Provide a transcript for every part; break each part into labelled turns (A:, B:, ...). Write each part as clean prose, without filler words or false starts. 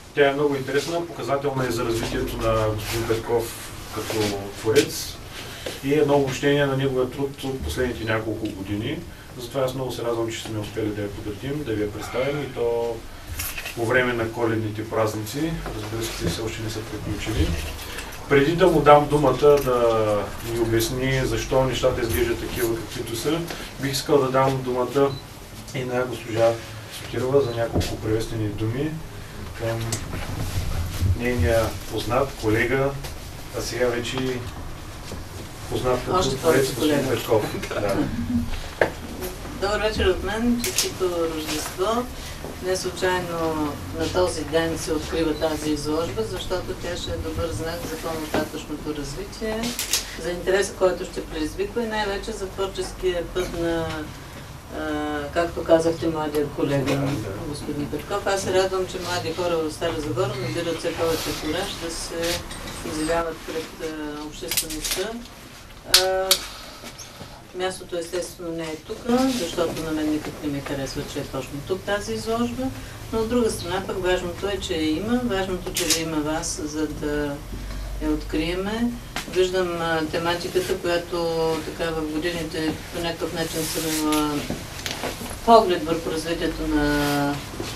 A: Тя е много интересна, показателна и за развитието на господин Петков като творец и едно обобщение на неговия труд от последните няколко години. Затова аз много се радвам, че сме успели да я подготвим, да ви я представим и то по време на коледните празници. Разбира се, те все още не са приключили. Преди да му дам думата да ни обясни защо нещата изглеждат такива каквито са, бих искал да дам думата и на госпожа Сотирова за няколко приветствени думи към нейния познат, колега, а сега вече познат като творец господин Петков. Да.
B: Добър вечер от мен, честито Рождество. Не случайно на този ден се открива тази изложба, защото тя ще е добър знак за по-нататъчното развитие, за интереса, който ще предизвиква и най-вече за творческия път на, както казахте, младия колега господин Петков. Аз се радвам, че млади хора в Стара Загора набират все повече кураж да се изявяват пред обществеността. Мястото естествено не е тук, защото на мен никак не ми харесва, че е точно тук тази изложба, но от друга страна пък важното е, че я има, важното, че ви има вас, за да я откриеме. Виждам тематиката, която така в годините по някакъв начин съм имала поглед върху развитието на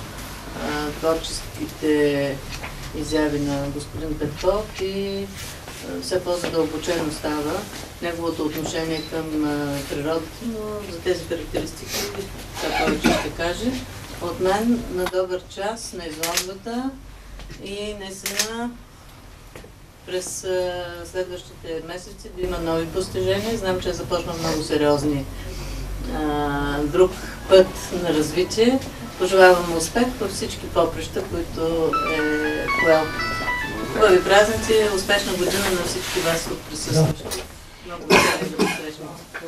B: творческите изяви на господин Петков и все по-задълбочено става неговото отношение към природата, но за тези характеристики това повече ще каже. От мен на добър час на изложбата и наистина през следващите месеци да има нови постижения. Знам, че започна много сериозни друг път на развитие. Пожелавам успех във всички поприща, които е поел. Хубави празници, успешна година на всички вас от присъстващи. Много благодаря да ви срещнем.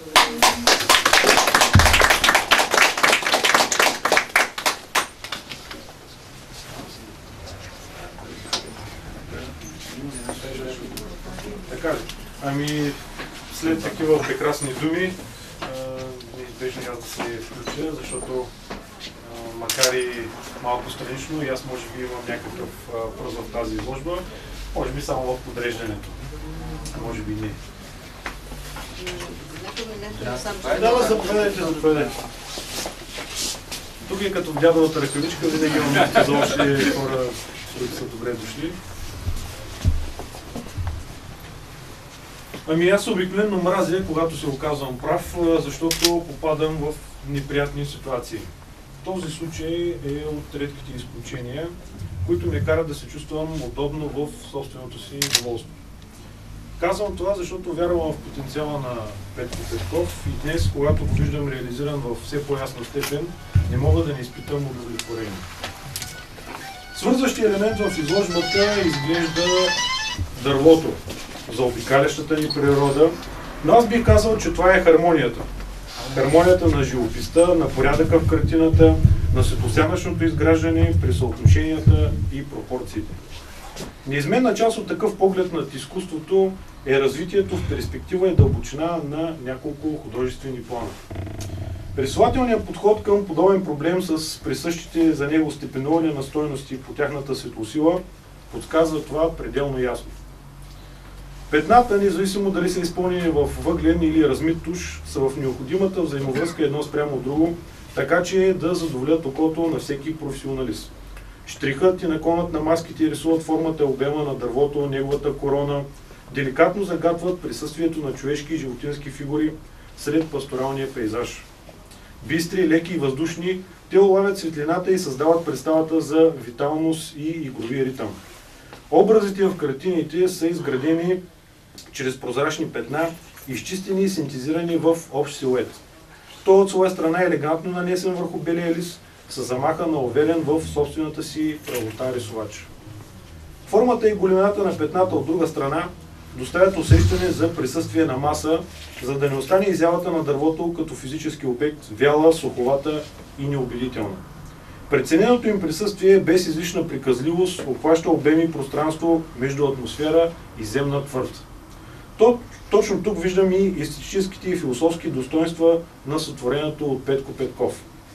A: Така, ами след такива прекрасни думи, неизбежно аз да се включа, защото макар и малко странично, и аз може би имам някакъв пръст в тази изложба, може би само в подреждането. Може би не. Да, заповядайте. Тук е като в дядовата ръкавичка, винаги имам място за още хора, които са добре дошли. Ами аз обикновено мразя, когато се оказвам прав, защото попадам в неприятни ситуации. Този случай е от редките изключения, които ме карат да се чувствам удобно в собственото си доволство. Казвам това, защото вярвам в потенциала на Петко Петков и днес, когато го виждам реализиран в все по-ясна степен, не мога да не изпитам удовлетворение. Свързващия елемент в изложбата изглежда дървото, заобикалящата ни природа, но аз бих казал, че това е хармонията. Хармонията на живописта, на порядъка в картината, на светосянъчното изграждане при съотношенията и пропорциите. Неизменна част от такъв поглед над изкуството е развитието в перспектива и дълбочина на няколко художествени плана. Рисувателният подход към подобен проблем с присъщите за него степенуване на стойности по тяхната светлосила подсказва това пределно ясно. Петната, независимо дали са изпълнени в въглен или размит туш, са в необходимата взаимовръзка едно спрямо друго, така че да задоволят окото на всеки професионалист. Штрихът и наклонът на маските рисуват формата и обема на дървото, неговата корона, деликатно загатват присъствието на човешки и животински фигури сред пасторалния пейзаж. Бистри, леки и въздушни, те улавят светлината и създават представата за виталност и игрови ритъм. Образите в картините са изградени чрез прозрачни петна, изчистени и синтезирани в общ силует. Той от своя страна е елегантно нанесен върху белия лист, с замаха на уверен в собствената си правота рисувач. Формата и големината на петната от друга страна доставят усещане за присъствие на маса, за да не остане изявата на дървото като физически обект, вяла, суховата и неубедителна. Прецененото им присъствие без излишна приказливост обхваща обеми и пространство между атмосфера и земна твърд. Точно тук виждам и естетическите и философски достоинства на сътворението от Петко Петков.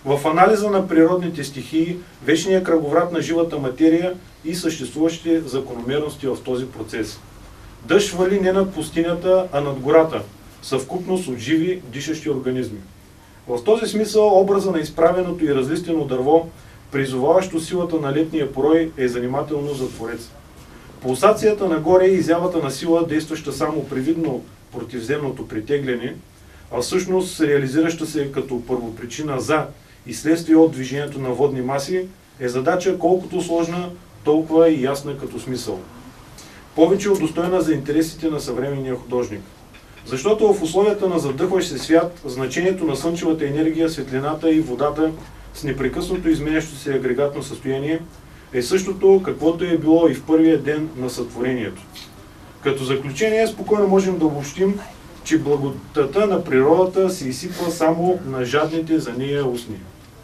A: В анализа на природните стихии, вечният кръговрат на живата материя и съществуващите закономерности в този процес. Дъжд вали не над пустинята, а над гората, съвкупност от живи, дишащи организми. В този смисъл образа на изправеното и разлистено дърво, призоваващо силата на летния порой, е занимателно за Твореца. Пулсацията нагоре е изявата на сила, действаща само привидно против земното притегляне, а всъщност реализираща се като първопричина за и следствие от движението на водни маси, е задача колкото сложна, толкова и ясна като смисъл. Повече от достойна за интересите на съвременния художник. Защото в условията на задъхващ се свят, значението на слънчевата енергия, светлината и водата с непрекъснато изменящо се агрегатно състояние е същото, каквото е било и в първия ден на сътворението. Като заключение, спокойно можем да обобщим, че благодата на природата се изсипва само на жадните за нея устни.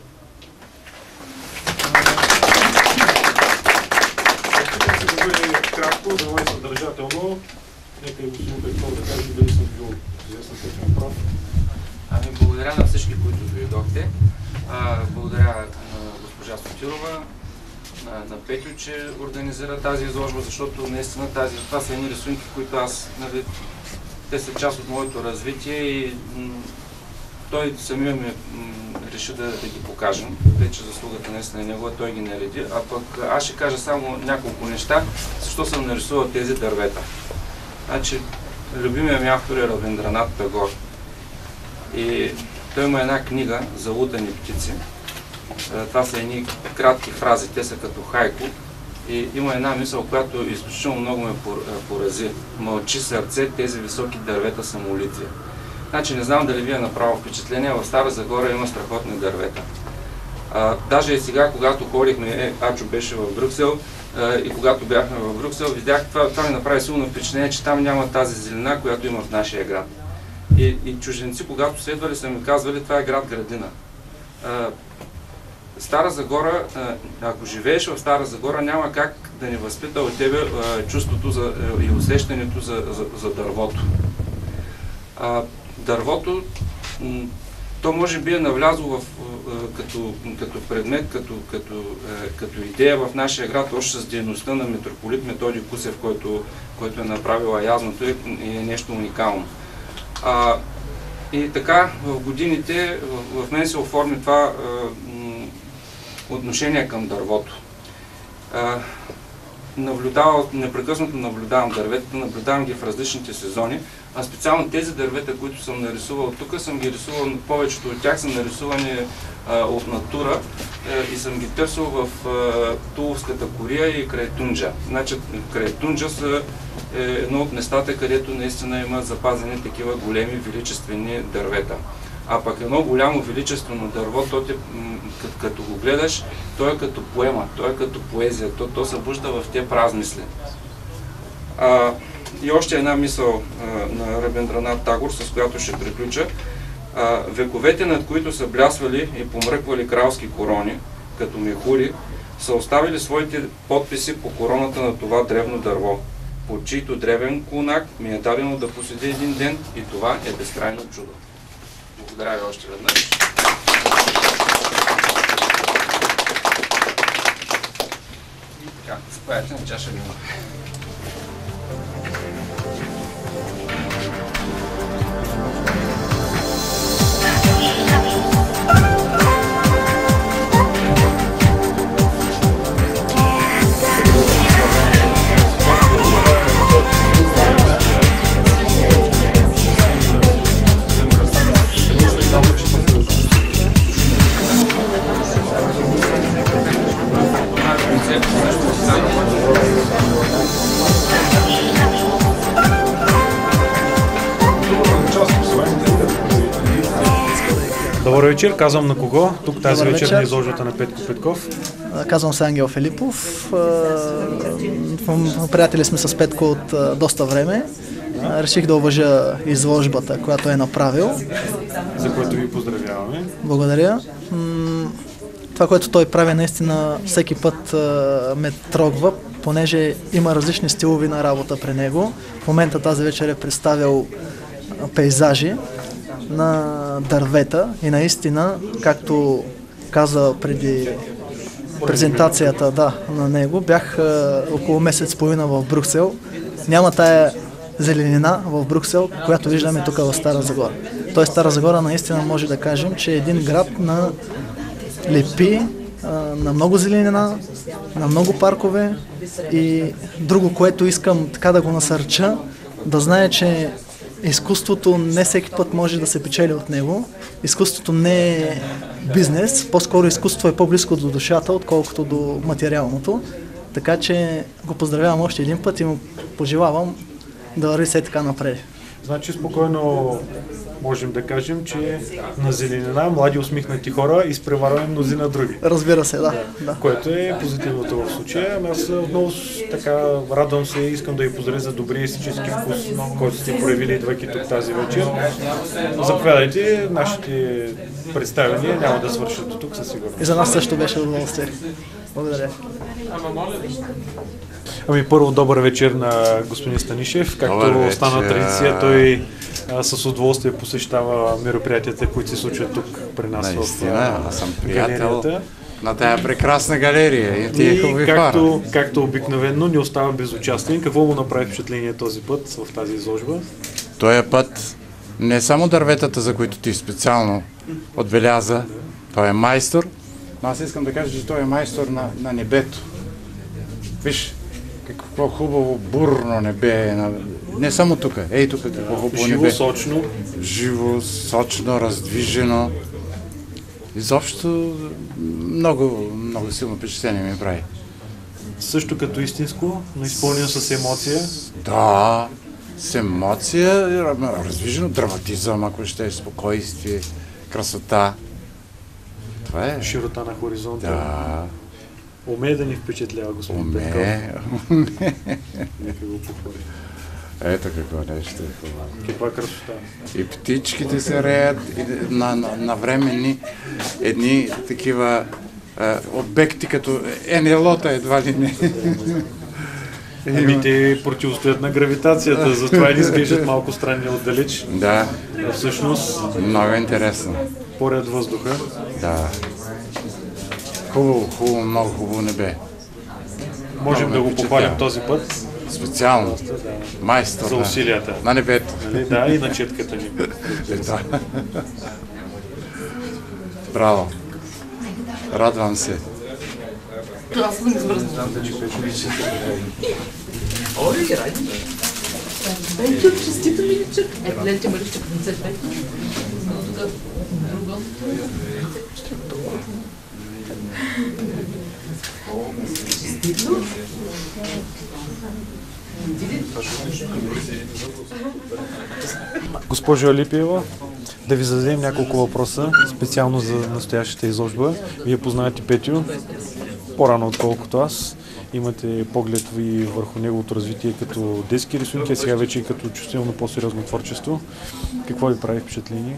A: Ще се бъде кратко, да бъде съдържателно. Нека и господин Петков да каже дали съм бил известна степен прав.
C: Благодаря на всички, които дойдохте. Благодаря на госпожа Сотирова, на Петю, че организира тази изложба, защото наистина това са едни рисунки, които аз, те са част от моето развитие и той самия ми реши да ги покажем. Вече заслугата наистина е негова, той ги нареди. А пък аз ще кажа само няколко неща, защо съм нарисувал тези дървета. Значи, любимия ми автор е Рабиндранат Тагор. И той има една книга за лутани птици. Това са едни кратки фрази, те са като хайко. И има една мисъл, която изключително много ме порази. Мълчи сърце, тези високи дървета са молитви. Значи не знам дали ви е направило впечатление, в Стара Загора има страхотни дървета. Даже и сега, когато ходихме, Ачо беше в Брюксел, и когато бяхме в Брюксел, видях, това ми направи силно впечатление, че там няма тази зелена, която има в нашия град. И чужденци, когато следвали, са ми казвали, това е град-градина. Стара Загора, ако живееш в Стара Загора, няма как да не възпита от тебе чувството и усещането за дървото. Дървото, то може би е навлязло като предмет, като идея в нашия град, още с дейността на митрополит Методий Кусев, който е направил аязното и е нещо уникално. И така, в годините в мен се оформи това отношение към дървото. Непрекъснато наблюдавам дърветата, наблюдавам ги в различните сезони, а специално тези дървета, които съм нарисувал тук, съм ги рисувал, повечето от тях са нарисувани от натура и съм ги търсил в Туловската кория и край Тунджа. Значи, край Тунджа са едно от местата, където наистина има запазени такива големи величествени дървета. А пък едно голямо величествено дърво, като го гледаш, то е като поема, то е като поезия, то събужда в тези размисли. И още една мисъл на Рабиндранат Тагор, с която ще приключа. Вековете, над които са блясвали и помръквали кралски корони, като мехури, са оставили своите подписи по короната на това древно дърво, под чийто древен клонак ми е дадено да поседи един ден и това е безкрайно чудо. Благодаря ви още веднъж. И така, заповядайте на чаша вино.
A: Добър вечер, казвам на кого? Тук тази вечер на изложбата на Петко Петков.
D: Казвам се Ангел Филипов. Приятели сме с Петко от доста време. Реших да уважа изложбата, която е направил.
A: За което ви поздравяваме.
D: Благодаря. Това, което той прави, наистина всеки път ме трогва, понеже има различни стилови на работа при него. В момента тази вечер е представил пейзажи на дървета и наистина, както каза преди презентацията на него, бях около месец половина в Брюксел. Няма тая зеленина в Брюксел, която виждаме тук в Стара Загора. Тоест Стара Загора наистина може да кажем, че е един град на лепи, на много зеленина, на много паркове и друго, което искам така да го насърча, да знае, че изкуството не всеки път може да се печели от него. Изкуството не е бизнес, по-скоро изкуството е по-близко до душата, отколкото до материалното. Така че го поздравявам още един път и му пожелавам да върви все така напред.
A: Значи спокойно можем да кажем, че на зеленина млади усмихнати хора изпреварваме мнозина други.
D: Разбира се, да.
A: Което е позитивното в случая. Аз отново така радвам се и искам да ви поздравя за добрия естетически вкус, който сте проявили, идвайки тук тази вечер. Заповядайте, нашите представяния няма да свършат до тук със сигурност.
D: И за нас също беше удоволствие. Благодаря.
A: Ами първо добър вечер на господин Станишев. Както стана традиция, той с удоволствие посещава мероприятията, които се случват тук при нас.
E: Наистина, аз съм приятел на тая прекрасна галерия и тия хубави хора.
A: Както обикновено не остава безучастен. Какво му направи впечатление този път в тази изложба?
E: Този път не само дърветата, за които ти специално отбеляза, той е майстор, но аз искам да кажа, че той е майстор на небето. Виж, какво хубаво бурно небе, не само тук, ей тук какво хубаво небе.
A: Сочно.
E: Живо, сочно, раздвижено. Изобщо много силно впечатление ми прави.
A: Също като истинско, но изпълнено с емоция.
E: Да, с емоция, раздвижено, драматизъм, ако ще е спокойствие, красота. Това е.
A: Широта на хоризонта.
E: Да.
A: Умее да ни впечатлява, господин Петков. Нека го похвали.
E: Ето какво нещо е хубаво.
A: Каква красота.
E: И птичките се реят на временни едни такива обекти, като НЛО-та едва ли не.
A: Ами те противостоят на гравитацията, затова ни изглеждат малко странни отдалеч.
E: Да.
A: Всъщност.
E: Много интересно.
A: Поред въздуха.
E: Да. Хубаво, много хубаво небе.
A: Можем да го похвалим този път.
E: Специално. Майстор.
A: За усилията.
E: На небето.
A: Да, и на четката ни.
E: Да. Браво. Радвам се.
B: Това съм извързана. Ой, ради. Петю, честито миличък. Ето, гледайте миличък, не се Петю. Друго. Честито.
A: Госпожо Алипиева, да ви зададем няколко въпроса, специално за настоящата изложба. Вие познавате Петю по-рано отколкото аз. Имате поглед ви върху неговото развитие като детски рисунки, а сега вече и като чувствително по-сериозно творчество. Какво ви прави впечатление?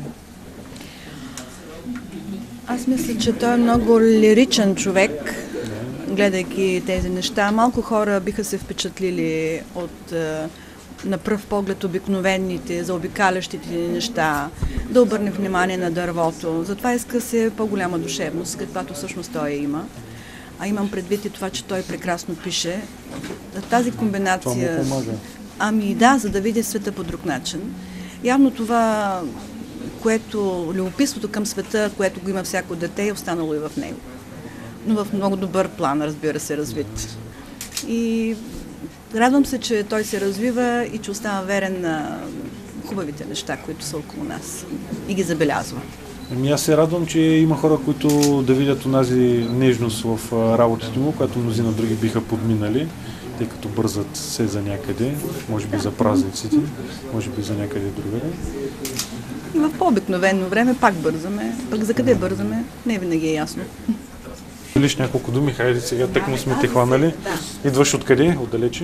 F: Аз мисля, че той е много лиричен човек, гледайки тези неща. Малко хора биха се впечатлили от на пръв поглед обикновените, заобикалящите неща, да обърне внимание на дървото. Затова иска се по-голяма душевност, каквато всъщност той има. А имам предвид и това, че той прекрасно пише. Тази комбинация...
A: Това му помага.
F: Ами да, за да види света по друг начин. Явно това, което любопитството към света, което го има всяко дете, е останало и в него. Но в много добър план, разбира се, развит. И радвам се, че той се развива и че остава верен на хубавите неща, които са около нас и ги забелязва.
A: Ами аз се радвам, че има хора, които да видят онази нежност в работите му, която мнозина други биха подминали, тъй като бързат се за някъде, може би за празниците, може би за някъде другаде.
F: И в по-обикновено време пак бързаме, пък за къде бързаме, не винаги е ясно.
A: Лиш няколко думи, хайде сега, тъкмо сме те хванали. Идваш откъде? Отдалече?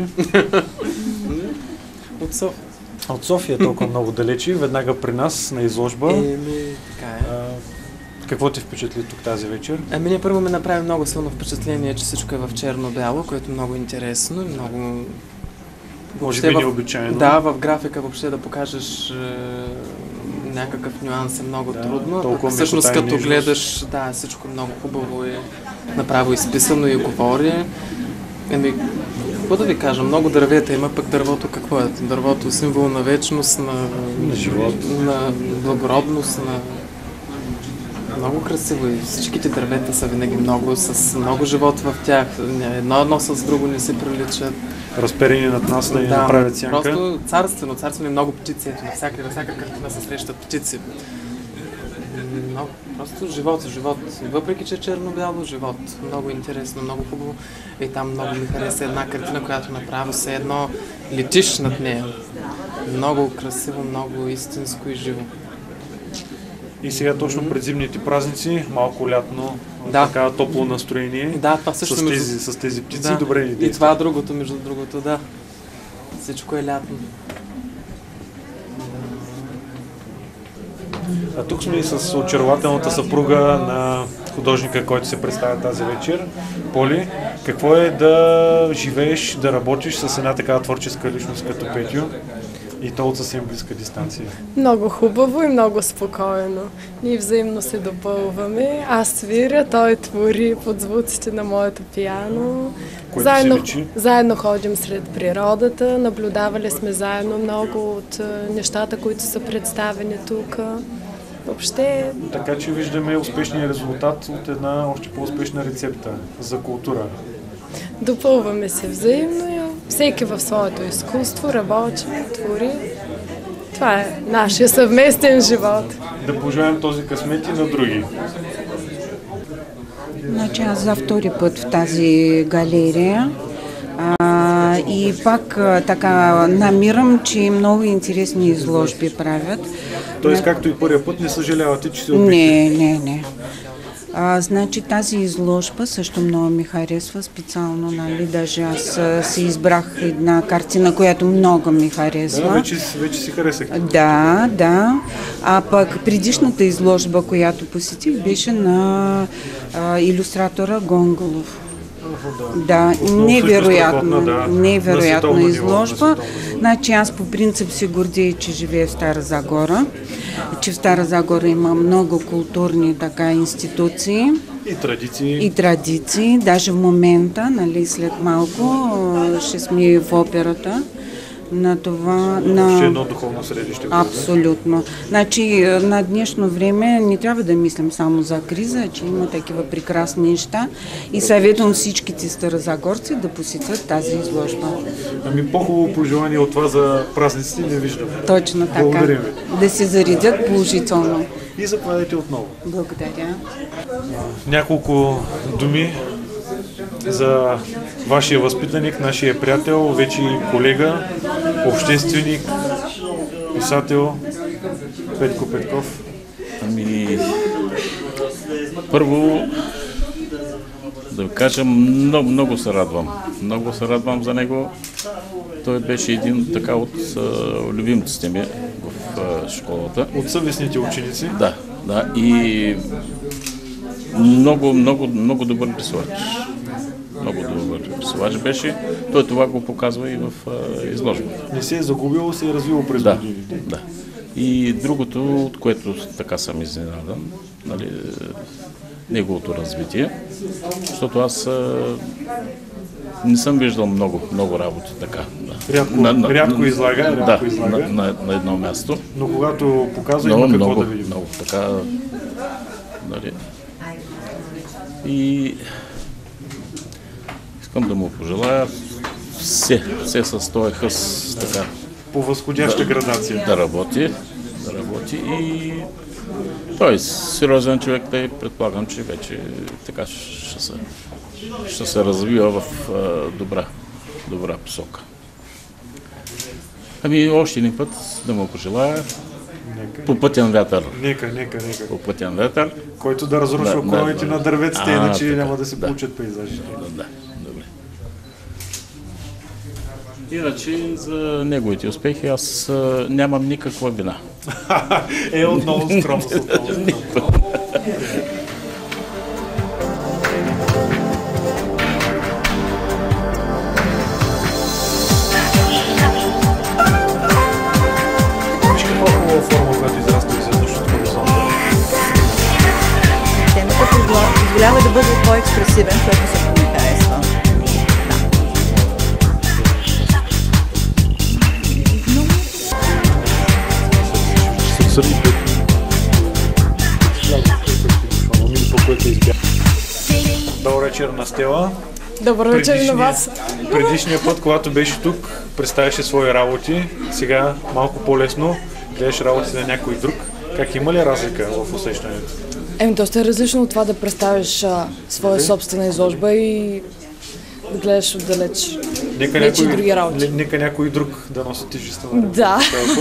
G: От София.
A: От София толкова много далече, веднага при нас на изложба.
G: Така е.
A: Какво те впечатли тук тази вечер?
G: Ние първо ме направи много силно впечатление, че всичко е в черно-бяло, което е много интересно и много...
A: Може би необичайно.
G: Да, в графика въобще да покажеш някакъв нюанс е много трудно.
A: толкова
G: Всъщност
A: мекота и
G: като
A: нежност.
G: гледаш, да, всичко много хубаво е направо изписано и говори. Какво да ви кажа, много дървета има, пък дървото какво е? Дървото е символ на вечност,
A: На живот.
G: на благородност, на... Много красиво и всичките дървета са винаги много, с много живот в тях. Едно с друго не се приличат.
A: Разперени над нас да ни направят сянка.
G: Просто царствено и много птици. Ето, на всяка картина се срещат птици. Много, просто живот. Въпреки, че е черно-бяло, живот. Много интересно, много хубаво. И там много ми хареса една картина, която направо се едно летиш над нея. Много красиво, много истинско и живо.
A: И сега точно пред зимните празници, малко лятно,
G: Да.
A: така топло настроение.
G: Да, това също
A: с тези птици,
G: да.
A: добре ни
G: И
A: действа.
G: това другото, между другото, да. Всичко е лятно.
A: А тук сме и с очарователната съпруга на художника, който се представя тази вечер. Поли, какво е да живееш, да работиш с една такава творческа личност като Петю и то от съвсем близка дистанция?
H: Много хубаво и много спокойно. Ние взаимно се допълваме. Аз свиря, той твори под звуците на моето пиано.
A: Което се личи.
H: Заедно ходим сред природата, наблюдавали сме заедно много от нещата, които са представени тук. Въобще,
A: Така че виждаме успешния резултат от една още по-успешна рецепта за култура.
H: допълваме се взаимно и всеки в своето изкуство работи, твори. Това е нашия съвместен живот.
A: Да пожелаем този късмет и на други.
I: Значи аз за втори път в тази галерия и пак така намирам, че много интересни изложби правят.
A: Тоест, както и първия път, не съжалявате, че се опитате?
I: Не. Значи тази изложба също много ми харесва специално, нали, даже аз си избрах една картина, която много ми харесва.
A: Да, вече си харесахте.
I: Да. А пък предишната изложба, която посетих, беше на илюстратора Гонголов. Да, невероятна изложба. Значи аз по принцип се гордея, че живея в Стара Загора, че в Стара Загора има много културни така институции.
A: И традиции.
I: Даже в момента, нали, след малко ще сме в операта. На това...
A: Още едно духовно средище.
I: Абсолютно. Значи на днешно време не трябва да мислим само за криза, че има такива прекрасни неща и съветвам всичките старозагорци да посетят тази изложба.
A: Ами по-хубаво пожелание от това за празниците не виждам.
I: Точно така.
A: Благодарим ви.
I: Да се заредят положително.
A: И заповядайте отново.
I: Благодаря.
A: Няколко думи за вашия възпитаник, нашия приятел, вече и колега, общественик, писател Петко Петков.
J: Ами, първо да ви кажа, много се радвам. Много се радвам за него. Той беше един така от любимците ми в школата.
A: От съвестните ученици?
J: Да. И много добър рисувач. Много добър рисувач беше. Той това го показва и в изложбата.
A: Не се е загубило, се е развило през годините.
J: Да. И другото, от което така съм изненадан, нали, неговото развитие, защото аз не съм виждал много работи така. Да.
A: Рядко излага.
J: На едно място.
A: Но когато показва, има какво да видим.
J: Много така. Нали. И искам да му пожелая все с този хъс така.
A: По възходяща градация.
J: Да работи и той е сериозен човек, тъй предполагам, че вече така ще се развива в добра посока. Ами още един път да му пожелая по пътен вятър.
A: Нека.
J: По пътен вятър.
A: Който да разрушва короните на дърветите, иначе няма да се получат пейзажите.
J: Да, добре. Иначе за неговите успехи аз нямам никаква вина.
A: Отново скромност. Виж каква хубава форма, която израства и
F: Трябва да бъде по-експресивен, което също ми харесва.
A: Добър вечер на Стела.
H: Добър вечер на вас.
A: Предишния път, когато беше тук, представяше свои работи. Сега малко по-лесно гледаш работи на някой друг. Как има ли разлика в усещането?
H: Доста е различно от това да представиш своя собствена изложба и да гледаш отдалеч.
A: Нека някой друг да носи тежестта на
H: Да.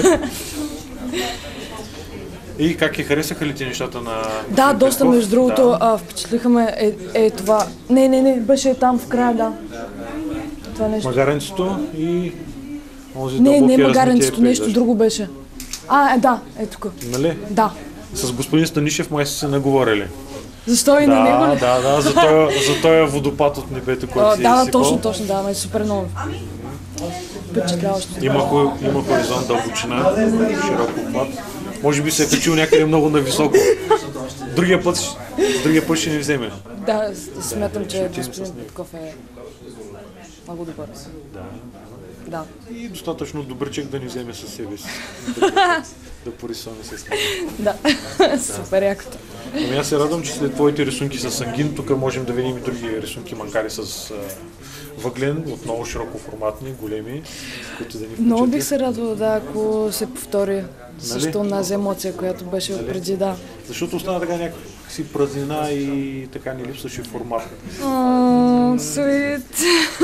A: И как харесаха ли ти нещата на...
H: Да, доста, между другото, впечатлиха ме това. Не, беше там в края, да. Това нещо.
A: Магаренцето и...
H: Не магаренцето, нещо друго беше. Да, тук.
A: Нали?
H: Да.
A: С господин Станишев май са се наговорили.
H: Защо и на него ли?
A: Да, за този водопад от небето, който си
H: да, точно, да, е супер много. Впечатляващо.
A: Има хоризонт, дълбочина, широк обхват. Може би се е качил някъде много нависоко. Другия път ще ни вземе.
H: Да, смятам, че господин Петков е много добър. Да.
A: И достатъчно добърчек да ни вземе със себе си. Да порисуваме с него.
H: Да, супер якото.
A: Ами аз се радвам, че след твоите рисунки с ангин, тук можем да видим и други рисунки, макар и с въглен, отново широкоформатни, големи, които да ни включат.
H: Много бих се радвала, ако се повтори също онази емоция, която беше преди, да.
A: Защото остана така някакси празнина и така ни липсваше формат.
H: Суит.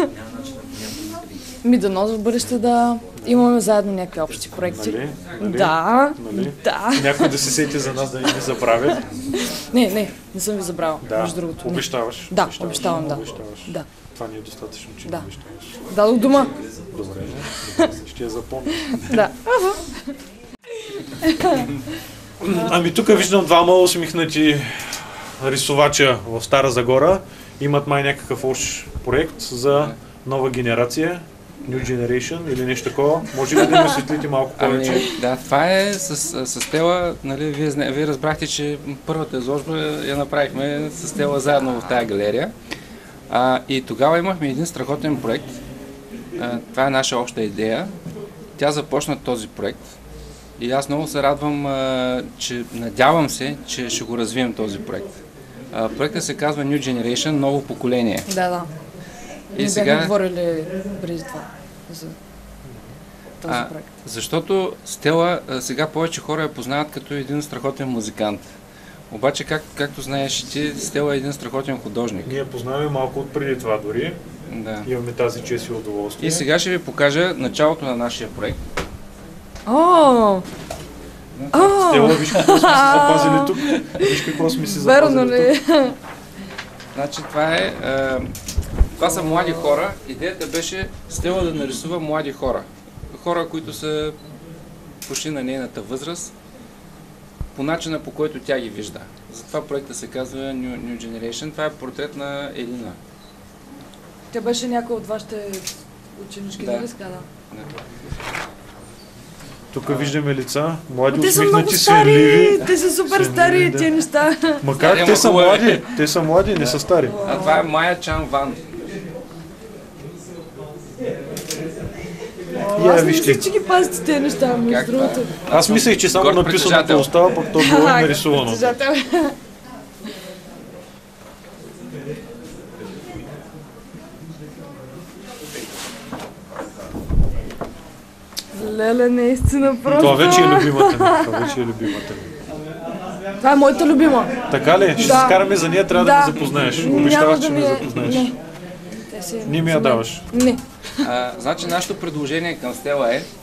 H: Дано в бъдеще да имаме заедно някакви общи проекти.
A: Нали?
H: Да.
A: Някой да се сети за нас да ни забравят.
H: Не съм ви забравила, между другото.
A: Обещаваш?
H: Да, обещавам, да.
A: Това не е достатъчно, че не обещаваш.
H: Дадох дума.
A: Добре, ще я запомня.
H: Да.
A: Ами тук виждам двама усмихнати рисувача в Стара Загора. Имат май някакъв общ проект за нова генерация, New Generation или нещо такова. Може ли да ми осветлите малко повече?
C: Да, това е с Стела, нали, вие разбрахте, че първата изложба я направихме с Стела заедно в тази галерия. И тогава имахме един страхотен проект. Това е наша обща идея. Тя започна този проект. И аз много се радвам, че надявам се, че ще го развием този проект. Проектът се казва New Generation, ново поколение.
H: Да.
C: И сега...
H: бяхме говорили преди това за този проект.
C: Защото Стела сега повече хора я познават като един страхотен музикант. Обаче, както знаеш ти, Стела е един страхотен художник.
A: Ние познаваме малко от преди това дори.
C: Да.
A: Имаме тази чест и удоволствие.
C: И сега ще ви покажа началото на нашия проект.
A: Стела, виж какво сме си запазили тук. Виж какво сме си запазили тук.
C: Значи това са млади хора. Идеята беше Стела да нарисува млади хора. Хора, които са почти на нейната възраст, по начина, по който тя ги вижда. Затова проектът се казва New Generation. Това е портрет на Елина.
H: Тя беше някой от вашите ученички, нали ска? Да.
A: Тук виждаме лица, млади, усмихнати, свенливи.
H: Те са супер стари тия неща.
A: Макар те са млади, не са стари.
C: Това е Майя Чан Ван.
H: Аз не мислех, че ги пазите тези неща, между другото.
A: Аз мислех, че само написаното остава, пък то било и нарисувано.
H: Леле, наистина просто.
A: Това вече е любимата ми.
H: Това е моята любима.
A: Така ли? Ще се скараме за нея, трябва да ме запознаеш. Обещаваш, че ме запознаеш. Не ми я даваш.
H: Не.
C: Значи нашето предложение към Стела е,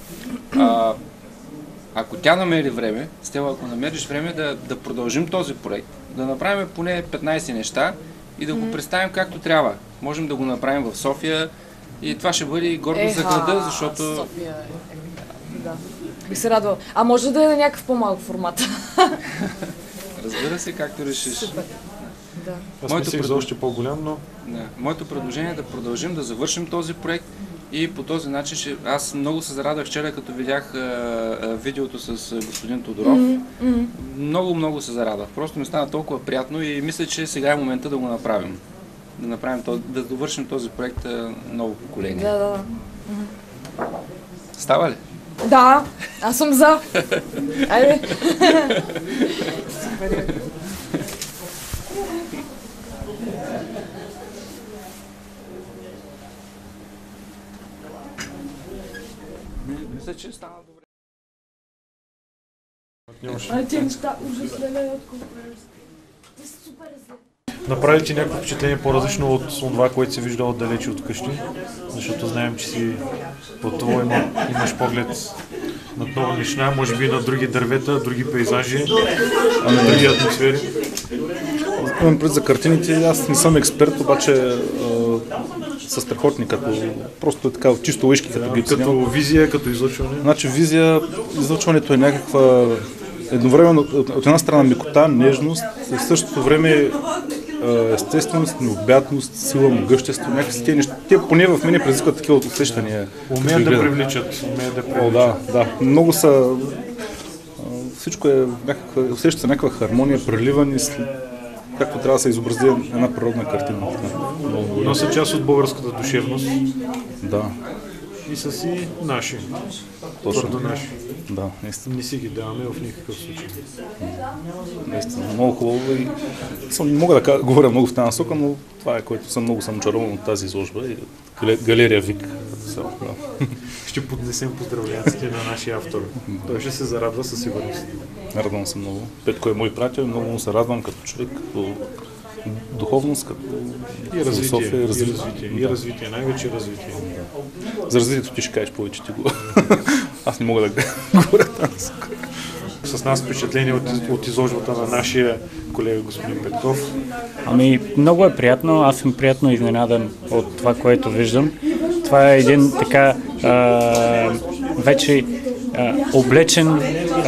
C: ако тя намери време, Стела, ако намериш време да продължим този проект, да направим поне 15 неща и да го представим както трябва. Можем да го направим в София и това ще бъде и гордост за града, защото...
H: София да. Бих се радвала. А може да е на някакъв по-малък формат.
C: Разбира се, както решиш.
H: Супер. Да.
A: Аз мислех за още по-голям, но...
C: Да. Моето предложение е да продължим, да завършим този проект И по този начин аз много се зарадвах вчера, като видях видеото с господин Тодоров. Много се зарадвах. Просто ми стана толкова приятно и мисля, че сега е момента да го направим. Да довършим този проект ново поколение.
H: Да.
C: Става ли?
H: Да, аз съм за. Айде.
C: Мисля, че стана добре.
H: Тези неща ужасно не супер зле.
A: Направи ти някакво впечатление по-различно от това, което си виждал отдалече от къщи? Защото знаем, че си пътувал, имаш поглед над много неща, може би на други дървета, други пейзажи, други атмосфери.
K: Имам пред за картините, аз не съм експерт, обаче са страхотни, като просто е така чисто лъжки, като ги
A: Като визия, като излъчване.
K: Значи визия, излъчването е някаква едновременно от една страна мекота, нежност, в същото време естественост, необятност, сила, могъщество, някакви тези неща. Те поне в мене предизвикват такива усещания.
A: Умеят да привличат.
K: Да. Много са... Всичко е някаква... Усеща се някаква хармония, преливане, както трябва да се изобрази една природна картина.
A: Но са част от българската душевност.
K: Да.
A: И са си наши.
K: Точно.
A: Наши.
K: Да, наистина.
A: Не си ги даваме в никакъв случай.
K: Наистина, много хубаво и не мога да говоря много в тази насока, но това е, което съм очарован от тази изложба и галерия ВИК. Да.
A: Ще поднесем поздравленията на нашия автор. Той ще се зарадва със сигурност.
K: Радвам се много. Петко е мой приятел, много му се радвам като човек, като духовност, като философия и развитие.
A: И развитие, най-вече развитие.
K: За развитието ти ще кажеш повече, ти го... Аз не мога да говоря тази.
A: С нас впечатление от изложбата на нашия колега господин Петков.
L: Ами, много е приятно. Аз съм приятно изненадан от това, което виждам. Това е един така вече облечен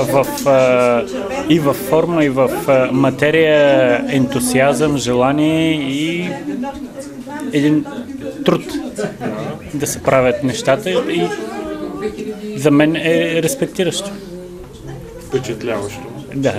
L: и в форма, и в материя ентусиазъм, желание и един труд да се правят нещата и за мен е респектиращо.
A: Впечатляващо.
L: Да.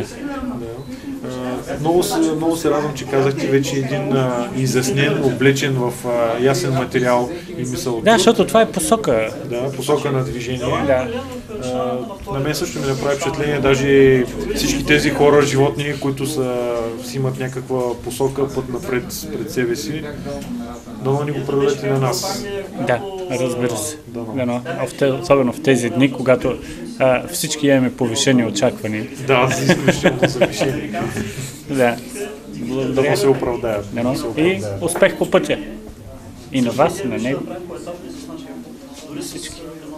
A: Много се радвам, че казахте вече един изяснен, облечен в ясен материал и мисъл.
L: Да, защото това е посока.
A: Да, посока на движение.
L: Да.
A: На мен също ми направи впечатление, даже всички тези хора, животни, които си имат някаква посока, път напред пред себе си, дано ни го предадете на нас.
L: Да, разбира се. Дано. Особено в тези дни, когато всички имаме повишени очаквания.
A: Да, изключително завишени.
L: Да.
A: Да се оправдаят.
L: И успех по пътя. И на вас, и на него. Всички.